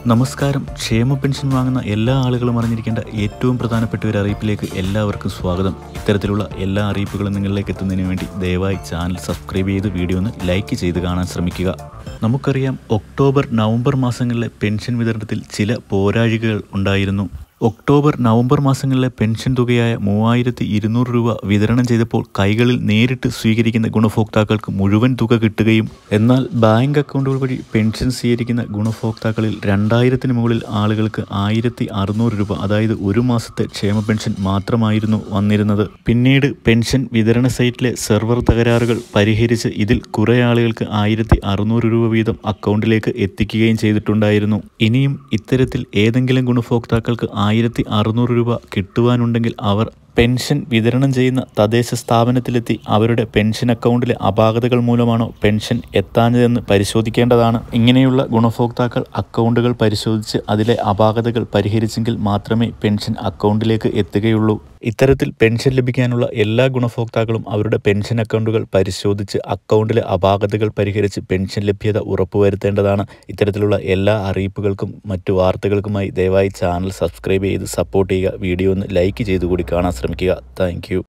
നമസ്കാരം. ക്ഷേമ പെൻഷൻ വാങ്ങുന്ന എല്ലാ ആളുകളും അറിഞ്ഞിരിക്കേണ്ട ഏറ്റവും പ്രധാനപ്പെട്ട ഒരു അറിയിപ്പിലേക്ക് എല്ലാവർക്കും സ്വാഗതം. ഇത്തരത്തിലുള്ള എല്ലാ അറിയിപ്പുകളും നിങ്ങളിലേക്ക് എത്തുന്നതിന് വേണ്ടി ദയവായി ചാനൽ സബ്സ്ക്രൈബ് ചെയ്ത് വീഡിയോ ഒന്ന് ലൈക്ക് ചെയ്ത് കാണാൻ ശ്രമിക്കുക. നമുക്കറിയാം, ഒക്ടോബർ നവംബർ മാസങ്ങളിലെ പെൻഷൻ വിതരണത്തിൽ ചില പോരാഴികകൾ ഉണ്ടായിരുന്നു. ഒക്ടോബർ നവംബർ മാസങ്ങളിലെ പെൻഷൻ തുകയായ 3200 രൂപ വിതരണം ചെയ്തപ്പോൾ കൈകളിൽ നേരിട്ട് സ്വീകരിക്കുന്ന ഗുണഭോക്താക്കൾക്ക് മുഴുവൻ തുക കിട്ടുകയും എന്നാൽ ബാങ്ക് അക്കൗണ്ടുകൾ വഴി പെൻഷൻ സ്വീകരിക്കുന്ന ഗുണഭോക്താക്കളിൽ 2000-ന് മുകളിൽ ആളുകൾക്ക് 1600 രൂപ, അതായത് ഒരു മാസത്തെ ക്ഷേമ പെൻഷൻ മാത്രമായിരുന്നു വന്നിരുന്നത്. പിന്നീട് പെൻഷൻ വിതരണ സൈറ്റിലെ സെർവർ തകരാറുകൾ പരിഹരിച്ച് ഇതിൽ കുറെ ആളുകൾക്ക് 1600 രൂപ വീതം അക്കൗണ്ടിലേക്ക് എത്തിക്കുകയും ചെയ്തിട്ടുണ്ടായിരുന്നു. ഇനിയും ഇത്തരത്തിൽ ഏതെങ്കിലും ഗുണഭോക്താക്കൾക്ക് 1600 രൂപ കിട്ടുവാനുണ്ടെങ്കിൽ അവർ പെൻഷൻ വിതരണം ചെയ്യുന്ന തദ്ദേശ സ്ഥാപനത്തിലെത്തി അവരുടെ പെൻഷൻ അക്കൗണ്ടിലെ അപാകതകൾ മൂലമാണോ പെൻഷൻ എത്താഞ്ഞതെന്ന് പരിശോധിക്കേണ്ടതാണ്. ഇങ്ങനെയുള്ള ഗുണഭോക്താക്കൾ അക്കൗണ്ടുകൾ പരിശോധിച്ച് അതിലെ അപാകതകൾ പരിഹരിച്ചെങ്കിൽ മാത്രമേ പെൻഷൻ അക്കൗണ്ടിലേക്ക് എത്തുകയുള്ളൂ. ഇത്തരത്തിൽ പെൻഷൻ ലഭിക്കാനുള്ള എല്ലാ ഗുണഭോക്താക്കളും അവരുടെ പെൻഷൻ അക്കൗണ്ടുകൾ പരിശോധിച്ച് അക്കൗണ്ടിലെ അപാകതകൾ പരിഹരിച്ച് പെൻഷൻ ലഭ്യത ഉറപ്പുവരുത്തേണ്ടതാണ്. ഇത്തരത്തിലുള്ള എല്ലാ അറിയിപ്പുകൾക്കും മറ്റു വാർത്തകൾക്കുമായി ദയവായി ചാനൽ സബ്സ്ക്രൈബ് ചെയ്ത് സപ്പോർട്ട് ചെയ്യുക. വീഡിയോ ഒന്ന് ലൈക്ക് ചെയ്തുകൂടി കാണാൻ ശ്രമിക്കുക. Thank U.